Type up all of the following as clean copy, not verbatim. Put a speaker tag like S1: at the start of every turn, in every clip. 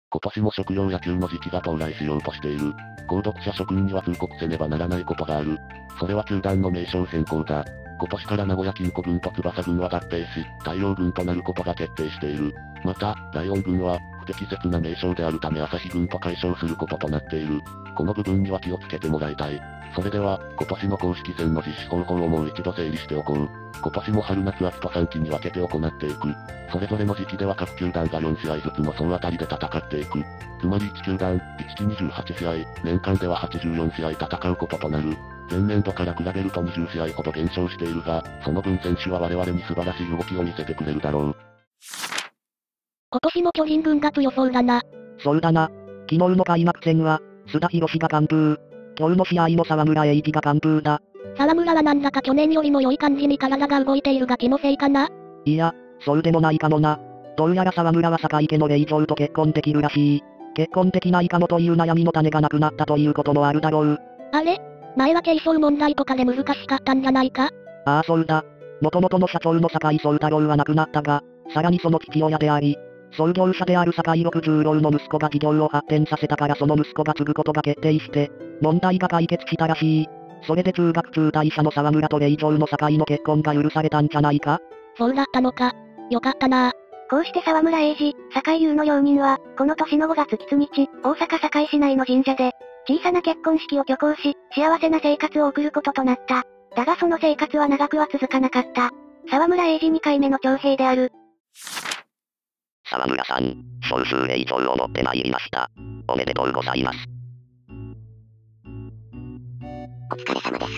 S1: 今年も食用野球の時期が到来しようとしている。購読者諸君には通告せねばならないことがある。それは球団の名称変更だ。今年から名古屋金庫軍と翼軍は合併し、太陽軍となることが決定している。また、ライオン軍は、不適切な名称であるため朝日軍と解消することとなっている。この部分には気をつけてもらいたい。それでは、今年の公式戦の実施方法をもう一度整理しておこう。今年も春夏秋と3期に分けて行っていく。それぞれの時期では各球団が4試合ずつの総当たりで戦っていく。つまり1球団、1期28試合、年間では84試合戦うこととなる。前年度から比べると20試合ほど減少しているが、その分選手は我々に素晴らしい動きを見せてくれるだろう。
S2: 今年も巨人軍が強そうだな。
S3: そうだな。昨日の開幕戦は、須田博が完封。今日の試合も沢村栄一が完封だ。
S2: 沢村はなんだか去年よりも良い感じに体が動いているが気のせいかな？
S3: いや、そうでもないかもな。どうやら沢村は坂池の霊長と結婚できるらしい。結婚できないかもという悩みの種がなくなったということもあるだろう。
S2: あれ？前は継承問題とかで難しかったんじゃないか？
S3: ああそうだ。元々の社長の坂井宗太郎は亡くなったが、さらにその父親であり、創業者である坂井六十郎の息子が事業を発展させたからその息子が継ぐことが決定して、問題が解決したらしい。それで中学中退者の沢村と霊長の坂井の結婚が許されたんじゃないか？
S2: そうだったのか。よかったな。
S4: こうして沢村栄治、坂井優の両人は、この年の5月吉日、大阪堺市内の神社で、小さな結婚式を挙行し、幸せな生活を送ることとなった。だがその生活は長くは続かなかった。沢村栄治2回目の徴兵である。
S5: 沢村さん、総数霊長を持ってまいりました。おめでとうございます。
S6: お疲れ様です。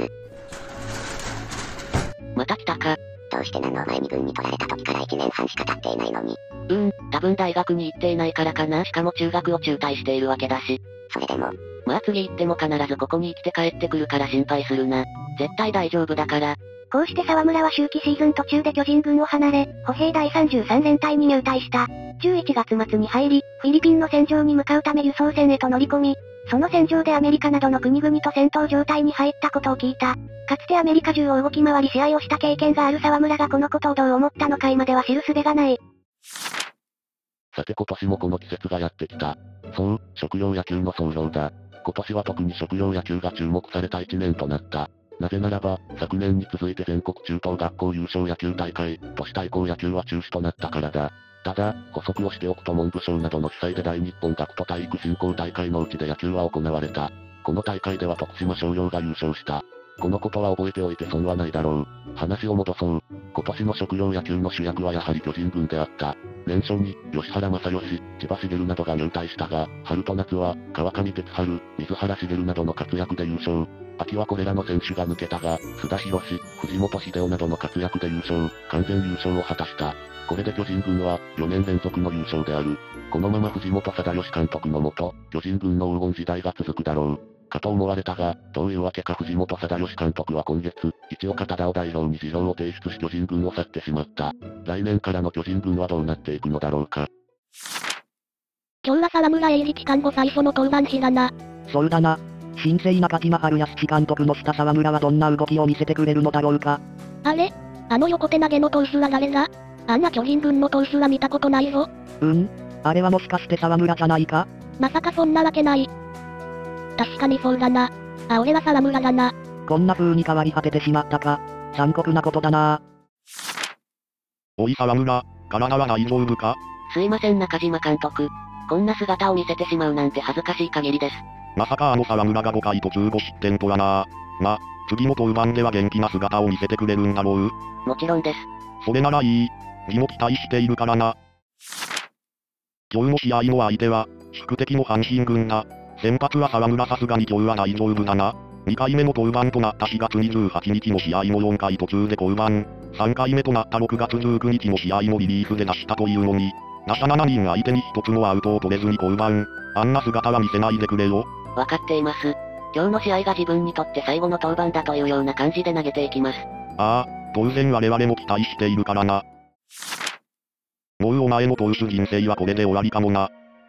S7: また来たか。
S6: どうして名の前に軍に取られた時から1年半しか経っていないのに。
S7: 多分大学に行っていないからかな。しかも中学を中退しているわけだし。
S6: それでも。
S7: まあ次行っても必ずここに生きて帰ってくるから心配するな。絶対大丈夫だから。
S4: こうして沢村は秋季シーズン途中で巨人軍を離れ、歩兵第33連隊に入隊した。11月末に入り、フィリピンの戦場に向かうため輸送船へと乗り込み、その戦場でアメリカなどの国々と戦闘状態に入ったことを聞いた。かつてアメリカ中を動き回り試合をした経験がある沢村がこのことをどう思ったのか今では知る術がない。
S1: さて今年もこの季節がやってきた。そう、食用野球の総評だ。今年は特に食用野球が注目された1年となった。なぜならば、昨年に続いて全国中等学校優勝野球大会、都市対抗野球は中止となったからだ。ただ、補足をしておくと文部省などの主催で大日本学徒体育振興大会のうちで野球は行われた。この大会では徳島商業が優勝した。このことは覚えておいて損はないだろう。話を戻そう。今年の食用野球の主役はやはり巨人軍であった。年初に、吉原正義、千葉茂などが入隊したが、春と夏は、川上哲治、水原茂などの活躍で優勝。秋はこれらの選手が抜けたが、須田博、藤本秀夫などの活躍で優勝、完全優勝を果たした。これで巨人軍は、4年連続の優勝である。このまま藤本貞義監督のもと、巨人軍の黄金時代が続くだろう。かと思われたが、どういうわけか藤本貞義監督は今月、一岡忠を代表に辞表を提出し巨人軍を去ってしまった。来年からの巨人軍はどうなっていくのだろうか。
S2: 今日は沢村栄治期間後最初の登板日だな。
S3: そうだな。新生中島春康監督の下沢村はどんな動きを見せてくれるのだろうか。
S2: あれ？あの横手投げの投手は誰だ？あんな巨人軍の投手は見たことないぞ。
S3: あれはもしかして沢村じゃないか？
S2: まさかそんなわけない。確かにそうだな。あ、俺は沢村だな。
S3: こんな風に変わり果ててしまったか。残酷なことだな。
S8: おい沢村、体は大丈夫か？
S7: すいません中島監督。こんな姿を見せてしまうなんて恥ずかしい限りです。
S8: まさか沢村が5回途中5失点とはな。ま、次の登板では元気な姿を見せてくれるんだろう？
S7: もちろんです。
S8: それならいい。次も期待しているからな。今日の試合の相手は、宿敵の阪神軍だ。先発は沢村さすがに今日は大丈夫だな。2回目の登板となった4月28日の試合も4回途中で降板。3回目となった6月19日の試合もリリーフで出したというのに、打者7人相手に一つもアウトを取れずに降板。あんな姿は見せないでくれよ。
S7: わかっています。今日の試合が自分にとって最後の登板だというような感じで投げていきます。
S8: ああ、当然我々も期待しているからな。もうお前の投手人生はこれで終わりかもな。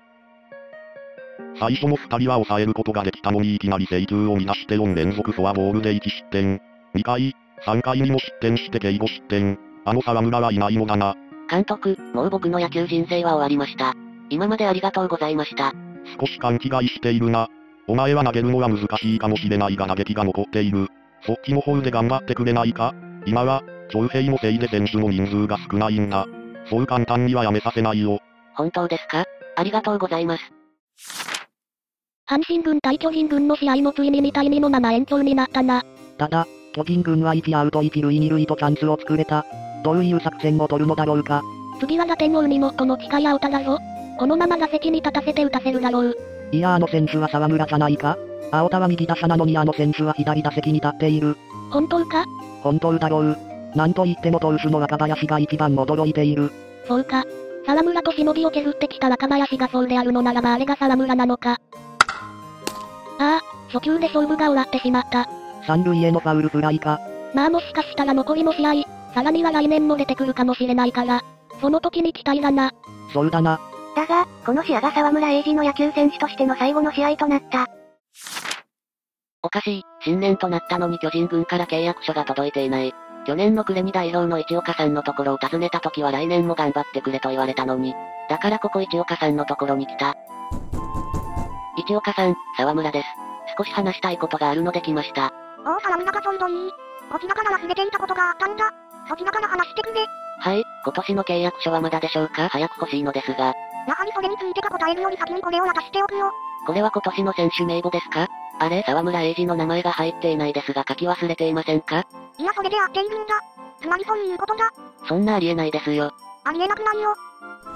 S8: 最初の2人は抑えることができたのにいきなり制球を乱して4連続フォアボールで1失点。2回、3回にも失点して計5失点。あの沢村はいないのだな。
S7: 監督、もう僕の野球人生は終わりました。 今までありがとうございました。
S8: 少し勘違いしているな。お前は投げるのは難しいかもしれないが打撃が残っている。そっちの方で頑張ってくれないか？今は、徴兵のせいで選手の人数が少ないんだ。そう簡単にはやめさせないよ。
S7: 本当ですか？ありがとうございます。
S2: 阪神軍対巨人軍の試合もついに2対2のまま延長になったな。
S3: ただ、巨人軍は1アウト1塁2塁とチャンスを作れた。どういう作戦を取るのだろうか。
S2: 次は打点王に最も近い青田だぞ。このまま打席に立たせて打たせるだろう。
S3: いや選手は沢村じゃないか？青田は右打者なのに選手は左打席に立っている。
S2: 本当か？
S3: 本当だろう。なんといっても投手の若林が一番驚いている。
S2: そうか。沢村としのぎを削ってきた若林がそうであるのならばあれが沢村なのか。ああ、初球で勝負が終わってしまった。
S3: 三塁へのファウルフライか。
S2: まあもしかしたら残りの試合、さらには来年も出てくるかもしれないから、その時に期待だな。
S3: そうだな。
S4: だが、この試合が沢村栄治の野球選手としての最後の試合となった。
S7: おかしい、新年となったのに巨人軍から契約書が届いていない。去年の暮れに代表の市岡さんのところを訪ねた時は来年も頑張ってくれと言われたのに。だからここ市岡さんのところに来た。市岡さん、沢村です。少し話したいことがあるので来ました。
S4: おお沢村がちょうどいい。こちらから忘れていたことがあったんだ。そちらから話してくれ。
S7: はい、今年の契約書はまだでしょうか？早く欲しいのですが。
S4: やはりそれについてが答えるより先にこれを渡しておくよ。
S7: これは今年の選手名簿ですか？あれ、沢村栄治の名前が入っていないですが書き忘れていませんか？
S4: いやそれで合っているんだ。つまりそういうことだ。
S7: そんなありえないですよ。
S4: ありえなくないよ。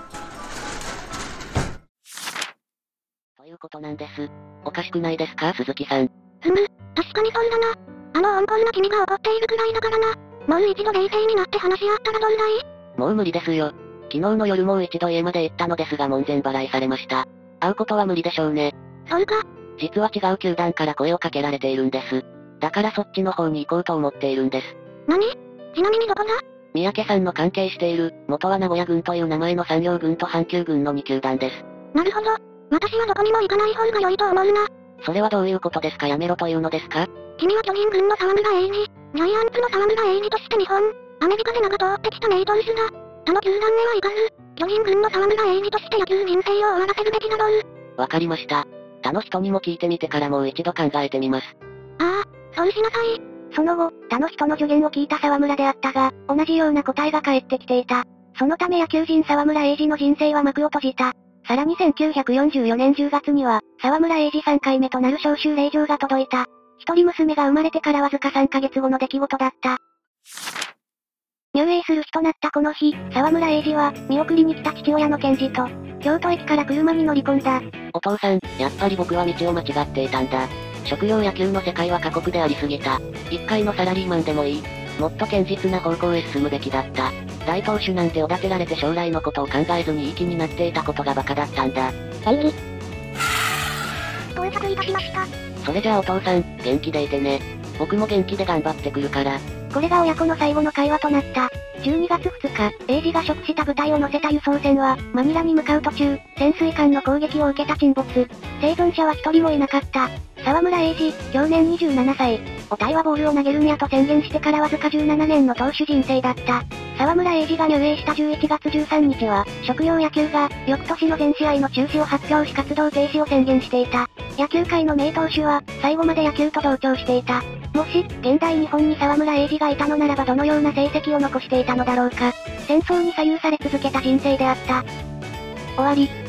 S7: ということなんです。おかしくないですか、鈴木さん。
S4: 確かにそうだな。温厚な君が怒っているくらいだからな。もう一度冷静になって話し合ったらどうだい？
S7: もう無理ですよ。昨日の夜もう一度家まで行ったのですが門前払いされました。会うことは無理でしょうね。
S4: そうか。
S7: 実は違う球団から声をかけられているんです。だからそっちの方に行こうと思っているんです。
S4: 何？ちなみにどこだ？
S7: 三宅さんの関係している、元は名古屋軍という名前の産業軍と阪急軍の2球団です。
S4: なるほど。私はどこにも行かない方が良いと思うな。
S7: それはどういうことですか？やめろというのですか？
S4: 君は巨人軍の沢村栄治、ジャイアンツの沢村栄治として日本、アメリカで名が通ってきた名投手だ。他の球団へは行かず、巨人軍の沢村栄治として野球人生を終わらせるべきだろう。
S7: わかりました。他の人にも聞いてみてからもう一度考えてみます。
S4: ああ、そうしなさい。その後、他の人の助言を聞いた沢村であったが、同じような答えが返ってきていた。そのため野球人沢村栄治の人生は幕を閉じた。さらに1944年10月には、沢村栄治3回目となる召集令状が届いた。一人娘が生まれてからわずか3ヶ月後の出来事だった。入営する日となったこの日、沢村栄治は、見送りに来た父親の健二と、京都駅から車に乗り込んだ。
S7: お父さん、やっぱり僕は道を間違っていたんだ。職業野球の世界は過酷でありすぎた。一回のサラリーマンでもいい。もっと堅実な方向へ進むべきだった。大投手なんておだてられて将来のことを考えずにいい気になっていたことがバカだったんだ。
S4: 到着いたしました。
S7: それじゃあお父さん、元気でいてね。僕も元気で頑張ってくるから。
S4: これが親子の最後の会話となった。12月2日、栄治が食した部隊を乗せた輸送船は、マニラに向かう途中、潜水艦の攻撃を受けた沈没。生存者は一人もいなかった。沢村栄治、去年27歳。お体はボールを投げるんやと宣言してからわずか17年の投手人生だった。沢村栄治が入営した11月13日は、職業野球が、翌年の全試合の中止を発表し活動停止を宣言していた。野球界の名投手は、最後まで野球と同調していた。もし、現代日本に沢村栄治がいたのならばどのような成績を残していたのだろうか。戦争に左右され続けた人生であった。終わり。